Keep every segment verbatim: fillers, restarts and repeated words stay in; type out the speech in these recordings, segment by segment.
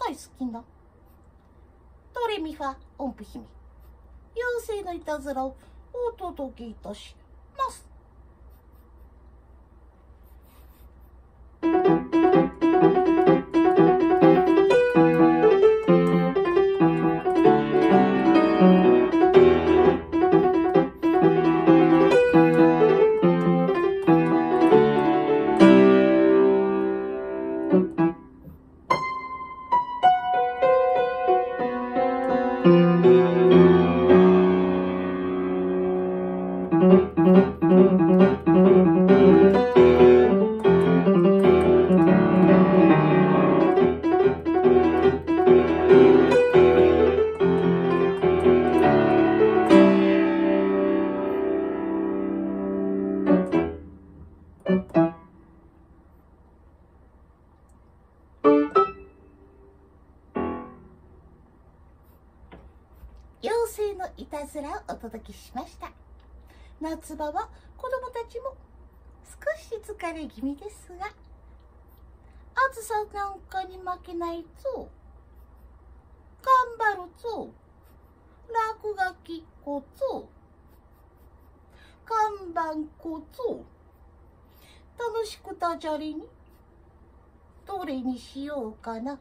大好きなドレミファ音符姫、妖精のいたずらをお届けいたします。妖精のいたずらをお届けしました。夏場は子供たちも少し疲れ気味ですが、暑さなんかに負けないぞ、頑張るぞ、落書きこぞ、看板こぞ、楽しくダジャレにどれにしようかな。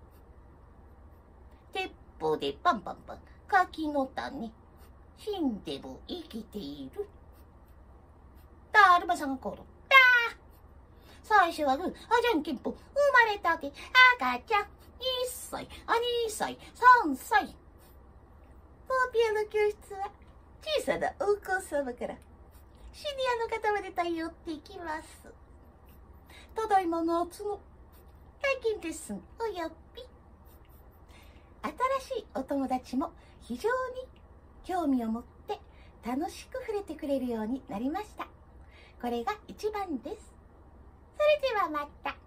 鉄砲でパンパンパン、柿の種、死んでも生きている。だるまさんが転んだ。最初はグー、あじゃんけんぽん、生まれたて赤ちゃん、いっさい、あにさい、さんさい。ポーピアの教室は小さなお子様からシニアの方まで対応っていきます。ただいま夏の体験レッスンおよび新しいお友達も非常に興味を持って楽しく触れてくれるようになりました。これが一番です。それではまた。